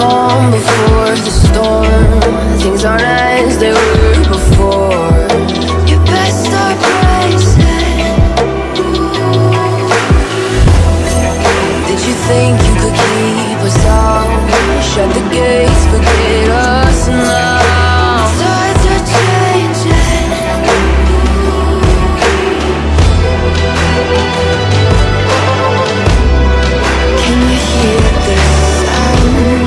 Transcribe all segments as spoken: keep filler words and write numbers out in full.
calm before the storm. Things aren't as they were before. You best start bracing. Did you think you could keep us out? Shut the gates, forget us now. Tides are changing. Can you hear this sound?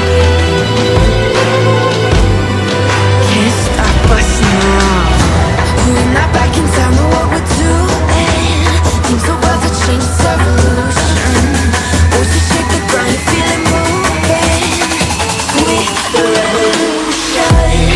Can't stop us now. We're not back in time, know what we're doing. Things are about to change, it's a revolution. Voices shake the ground, you feel it moving. We're the revolution.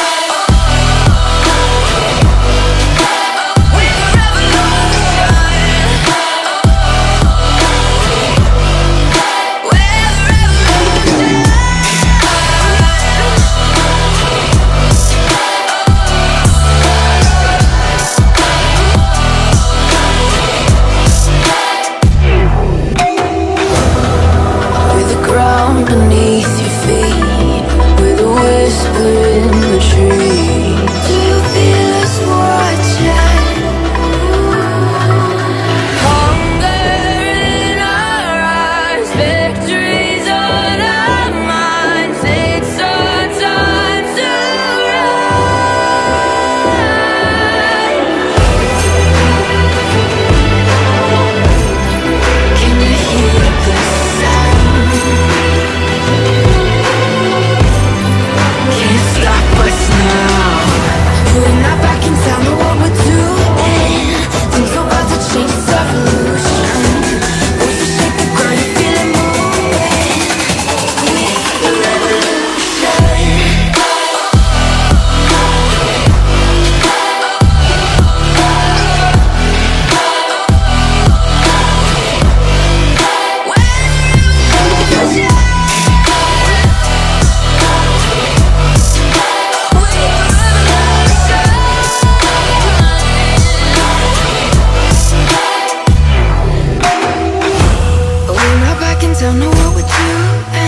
Beneath your feet, with a whisper in the tree. Do you feel us watching? Hunger in our eyes, victories on our minds. It's our time to rise. Can you hear the sound? Can't stop us now. We're not back in town, know what we're doing. Things are about to change, it's a revolution. Voices shake the ground, you feel it moving. We're the revolution. We're not back in town, know what we're doing.